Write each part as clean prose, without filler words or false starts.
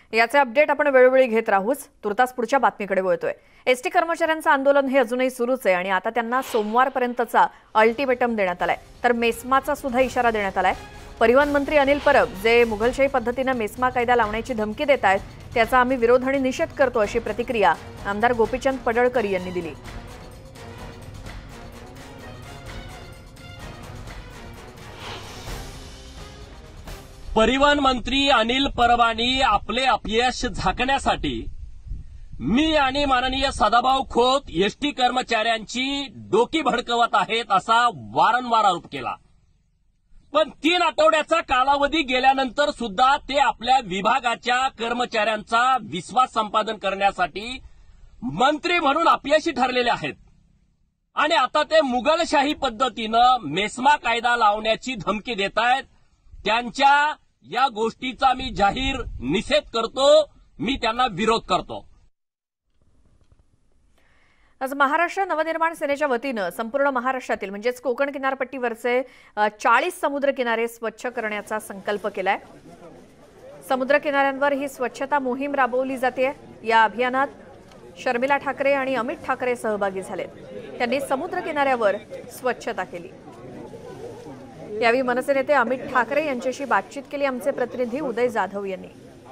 याचे अपडेट आपण वेळोवेळी घेत राहूच। तुर्तास पुढच्या बातमीकडे वळतोय। एसटी कर्मचाऱ्यांचं आंदोलन हे अजूनही सुरूच आहे आणि आता त्यांना सोमवारपर्यंतचा अल्टिमेटम देण्यात आलाय। तर मेस्माचा सुद्धा इशारा देण्यात आलाय। परिवहन मंत्री अनिल परब जे मुघलशाही पद्धतीने मेस्मा कायदा लावण्याची धमकी देत आहेत, त्याचा आम्ही विरोध आणि निषेध करतो अशी प्रतिक्रिया आमदार गोपीचंद पडळकर यांनी दिली। परिवहन मंत्री अनिल परबांनी आपले अपयश झाकण्यासाठी मी आणि माननीय सदाभाऊ खोत एसटी कर्मचाऱ्यांची डोकी भडकवत आहेत असा वारंवार आरोप केला। पण 3 आठवड्याचा कालावधी गेल्यानंतर सुद्धा ते आपल्या विभागाच्या कर्मचाऱ्यांचा विश्वास संपादन करण्यासाठी मंत्री म्हणून अपयशी ठरलेले आहेत आणि आता ते मुघलशाही पद्धतीनं मेस्मा कायदा लावण्याची धमकी देत आहेत। त्यांच्या या गोष्टीचा मी जाहीर निषेध करतो, मी त्यांना विरोध करतो। आज महाराष्ट्र नवनिर्माण सेनेच्या वतीनं संपूर्ण महाराष्ट्रातील म्हणजेच कोकण किनारपट्टीवरचे 40 समुद्र किनारे स्वच्छ करण्याचा संकल्प केलाय। समुद्र किनाऱ्यांवर ही स्वच्छता मोहीम राबवली जाते। या अभियानात शर्मिला ठाकरे आणि अमित ठाकरे सहभागी झालेत। त्यांनी समुद्र किनाऱ्यावर स्वच्छता केली। यावेळी मनसे नेते अमित ठाकरे यांच्याशी बातचीत केली आमचे प्रतिनिधी उदय जाधव यांनी।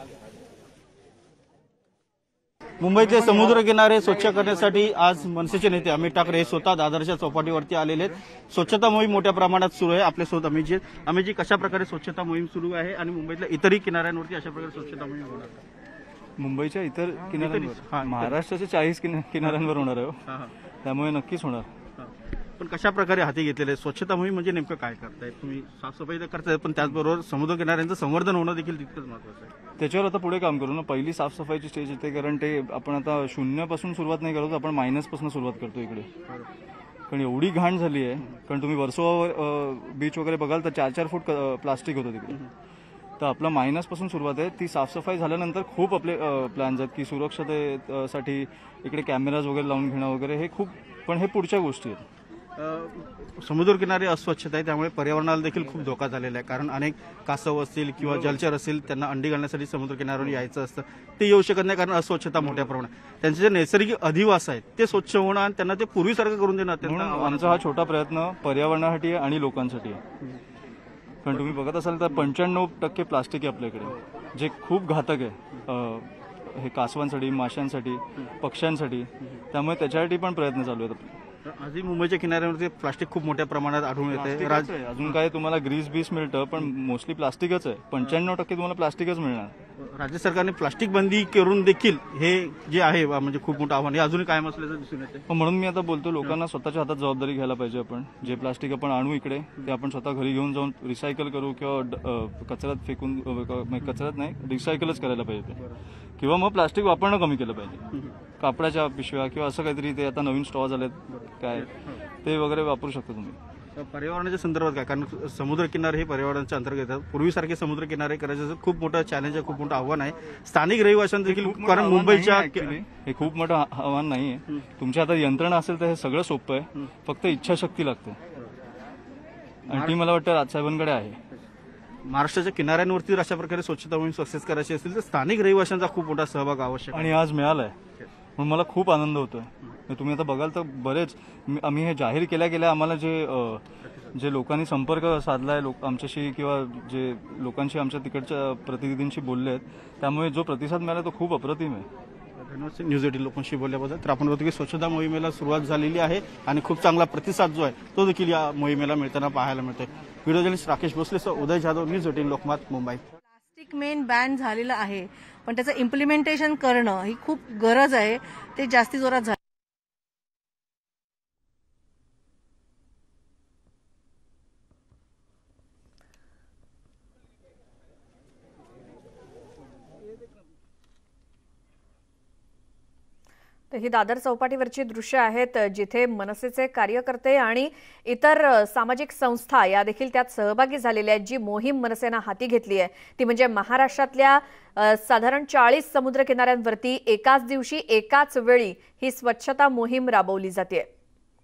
मुंबईचे समुद्र किनारे स्वच्छ करण्यासाठी आज मनसेचे नेते अमित ठाकरे हे स्वतः दादरच्या चौपाटीवरती आलेले आहेत। स्वच्छता मोहीम मोठ्या प्रमाणात सुरू आहे। आपल्यासोबत अमितजी कशा प्रकारे स्वच्छता मोहीम सुरू आहे आणि मुंबईतल्या इतरही किनाऱ्यांवरती अशा प्रकारे स्वच्छता मोहीम होणार आहे? मुंबईच्या इतर किनाऱ्यांवर महाराष्ट्राच्या 40 किनाऱ्यांवर होणार आहे, त्यामुळे नक्कीच होणार। पण कशा प्रकारे हाती घेतलेले स्वच्छता मोहीम म्हणजे नेमकं काय करताय तुम्ही? साफसफाई तर करताय पण त्याचबरोबर समुद्र किनाऱ्यांचं संवर्धन होणं देखील तितकंच महत्त्वाचं आहे। त्याच्यावर आता पुढे काम करू ना। पहिली साफसफाईची स्टेज येते, कारण ते आपण आता 0 पासून सुरुवात नाही करतो, आपण मायनस पासून सुरुवात करतो इकडे। कारण एवढी घाण झाली आहे, कारण तुम्ही वर्सोवा बीच वगैरे बघाल तर 4-4 फूट प्लास्टिक होतं तिकडे। तर आपला मायनस पासून सुरुवात आहे। ती साफसफाई झाल्यानंतर खूप आपले प्लॅन्स आहेत की सुरक्षतेसाठी इकडे कॅमेराज वगैरे लावून घेणं वगैरे, हे खूप, पण हे पुढच्या गोष्टी आहेत। समुद्रकिनारे अस्वच्छ आहे, त्यामुळे पर्यावरणाला देखील खूप धोका झालेला आहे। कारण अनेक कासव असतील किंवा जलचर असतील, त्यांना अंडी घालण्यासाठी समुद्रकिनाऱ्यावर यायचं असतं, ते येऊ शकत नाही कारण अस्वच्छता मोठ्या प्रमाणात। त्यांचे जे नैसर्गिक अधिवास आहेत ते स्वच्छ होणं आणि त्यांना ते पूर्वीसारखं करून देणं अत्यंत आमचा हा छोटा प्रयत्न पर्यावरणासाठी आणि लोकांसाठी आहे। कारण तुम्ही बघत असाल तर 95% प्लास्टिक आहे आपल्याकडे, जे खूप घातक आहे हे कासवांसाठी, माशांसाठी, पक्ष्यांसाठी। त्यामुळे त्याच्यासाठी पण प्रयत्न चालू आहेत आपले। आजही मुंबईच्या किनाऱ्यावरती प्लास्टिक खूप मोठ्या प्रमाणात आढळून येते। अजून काय तुम्हाला ग्रीस बीस मिळतं, पण मोस्टली प्लास्टिकच आहे। 95% तुम्हाला प्लास्टिकच मिळणार। राज्य सरकारने प्लास्टिक बंदी करून देखील हे जे आहे म्हणजे खूप मोठं आव्हान हे अजूनही कायम असल्याचं दिसून येते। म्हणून मी आता बोलतो, लोकांना स्वतःच्या हातात जबाबदारी घ्यायला पाहिजे। आपण जे प्लास्टिक आपण आणू इकडे, ते आपण स्वतः घरी घेऊन जाऊन रिसायकल करू किंवा कचऱ्यात फेकून, कचऱ्यात नाही रिसायकलच करायला पाहिजे ते, किंवा मग प्लास्टिक वापरणं कमी केलं पाहिजे। कापडाच्या पिशव्या किंवा असं काहीतरी, ते आता नवीन स्ट्रॉज आलेत काय, ते वगैरे वापरू शकता तुम्ही। पर्यावरणाच्या संदर्भात काय, कारण समुद्रकिनारे हे पर्यावरणाच्या अंतर्गत येतात। पूर्वीसारखे समुद्रकिनारे करायचं खूप मोठं चॅलेंज आहे, खूप मोठं आव्हान आहे स्थानिक रहिवाशांचं देखील। कारण मुंबईच्या हे खूप मोठं आव्हान नाही आहे। तुमच्या हातात यंत्रणा असेल तर हे सगळं सोपं आहे, फक्त इच्छाशक्ती लागते आणि ती मला वाटतं राजसाहेबांकडे आहे। महाराष्ट्राच्या किनाऱ्यांवरती अशा प्रकारे स्वच्छता मोहीम सक्सेस करायची असेल तर स्थानिक रहिवाशांचा खूप मोठा सहभाग आवश्यक आणि आज मिळालाय, म्हणून मला खूप आनंद होतोय। तुम्ही आता बघाल तर बरेच आम्ही हे जाहीर केल्या आम्हाला जे लोकांनी संपर्क साधलाय आमच्याशी किंवा जे लोकांशी आमच्या तिकडच्या प्रतिनिधींशी बोलले आहेत, त्यामुळे जो प्रतिसाद मिळाला तो खूप अप्रतिम आहे। धन्यवाद न्यूज 18 लोकांशी बोलल्याबद्दल। तर आपण बघतो की स्वच्छता मोहिमेला सुरुवात झालेली आहे आणि खूप चांगला प्रतिसाद जो आहे तो देखील या मोहिमेला मिळताना पाहायला मिळतोय। व्हिडिओ जर्नलिस्ट राकेश भोसलेसह Uday Jadhav, news 18 Lokmat, Mumbai. Plastic main ban झालेलं आहे, पण त्याचं इम्प्लिमेंटेशन करणं ही खूप गरज आहे, ते जास्ती जोरात झालं। ही दादर चौपाटीवरची दृश्य आहेत, जिथे मनसेचे कार्यकर्ते आणि इतर सामाजिक संस्था या देखील त्यात सहभागी झालेल्या आहेत। जी मोहीम मनसेने हाती घेतली आहे ती म्हणजे महाराष्ट्रातल्या साधारण 40 समुद्र किनाऱ्यांवरती एकाच दिवशी एकाच वेळी ही स्वच्छता मोहीम राबवली जाते।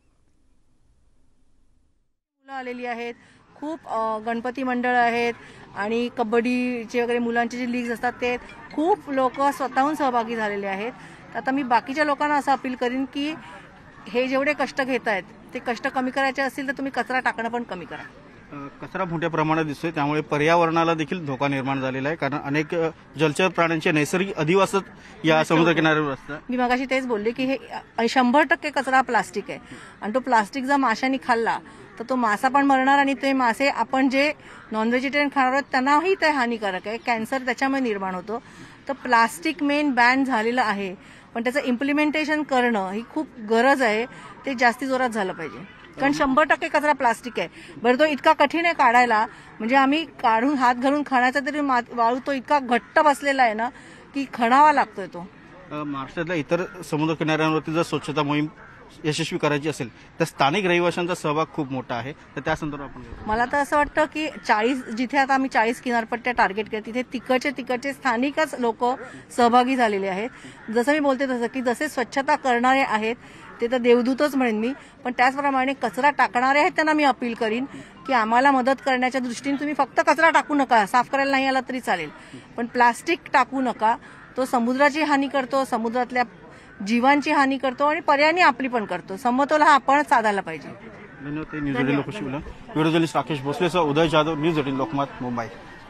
मुलं आलेली आहेत, खूप गणपती मंडळ आहेत, आणि कबड्डीचे वगैरे मुलांचे जे लीग्स असतात ते खूप लोक स्वतःहून सहभागी झालेले आहेत. तर आता मी बाकीच्या लोकांना असं अपील करीन की हे जेवढे कष्ट घेत आहेत ते कष्ट कमी करायचे असतील तर तुम्ही कचरा टाकणं पण कमी करा. कचरा मोठ्या प्रमाणात दिसतोय, त्यामुळे पर्यावरणाला देखील धोका निर्माण झालेला आहे, कारण अनेक जलचर प्राण्यांचे नैसर्गिक अधिवासच या समुद्रकिनाऱ्यावर असतात. मी मगाशी तेच बोलले की हे 100% कचरा प्लास्टिक आहे आणि तो प्लास्टिक जर माशांनी खाल्ला तर तो मासा पण मरणार आणि ते मासे आपण जे नॉन व्हेजिटेरियन खाणार आहोत त्यांनाही ते हानिकारक आहे. कॅन्सर त्याच्यामुळे निर्माण होतो. तर प्लास्टिक मेन बॅन झालेलं आहे, पण त्याचं इम्प्लिमेंटेशन करणं ही खूप गरज आहे. ते जास्ती जोरात झालं पाहिजे, कारण 100% कचरा प्लास्टिक आहे. बरं तो इतका कठीण आहे काढायला, म्हणजे आम्ही काढून हात घालून खणायचा तरी वाळू तो इतका घट्ट बसलेला आहे ना की खणावा लागतोय तो. महाराष्ट्रातल्या इतर समुद्र किनाऱ्यांवरती जर स्वच्छता मोहीम यशस्वी करायची असेल तर स्थानिक रहिवाशांचा सहभाग खूप मोठा आहे. तर त्या संदर्भात आपण मला तर असं वाटतं की 40 जिथे आता आम्ही 40 किनारपट्ट्या टार्गेट केल्या तिथे तिकडचे स्थानिकच लोक सहभागी झालेले आहेत. जसं मी बोलते तसं की जसे स्वच्छता करणारे आहेत ते तर देवदूतच म्हणेन मी, पण त्याचप्रमाणे कचरा टाकणारे आहेत त्यांना मी अपील करीन की आम्हाला मदत करण्याच्या दृष्टीने तुम्ही फक्त कचरा टाकू नका, साफ करायला नाही आला तरी चालेल, पण प्लास्टिक टाकू नका. तो समुद्राची हानी करतो, समुद्रातल्या जीवांची हानी करतो आणि पर्यायाने आपली पण करतो. समतोल हा आपण साधायला पाहिजे. धन्यवाद. न्यूज 18 लोकशी बोला. व्हिडिओ जर्नलिस्ट राकेश भोसलेसह उदय जाधव, न्यूज 18 लोकमत, मुंबई.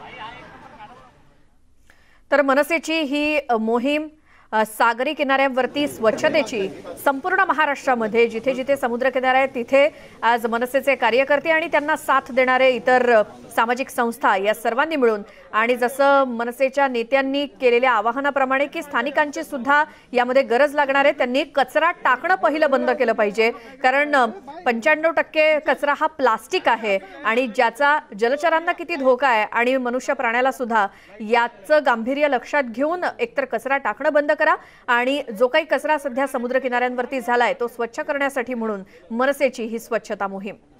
तर मनसेची ही मोहीम सागरी किनाऱ्यांवरती स्वच्छतेची संपूर्ण महाराष्ट्रामध्ये जिथे जिथे समुद्र किनारे आहेत तिथे आज मनसेचे कार्यकर्ते आणि त्यांना साथ देणारे इतर सामाजिक संस्था या सर्वांनी मिळून आणि जसं मनसेच्या नेत्यांनी केलेल्या आवाहनाप्रमाणे की स्थानिकांची सुद्धा यामध्ये गरज लागणार आहे. त्यांनी कचरा टाकणं पहिलं बंद केलं पाहिजे, कारण 95% कचरा हा प्लास्टिक आहे आणि ज्याचा जलचरांना किती धोका आहे आणि मनुष्य प्राण्याला सुद्धा याचं गांभीर्य लक्षात घेऊन एकतर कचरा टाकणं बंद करा आणि जो काही कचरा सध्या समुद्र किनाऱ्यांवरती झालाय तो स्वच्छ करण्यासाठी म्हणून मनसेची ही स्वच्छता मोहीम.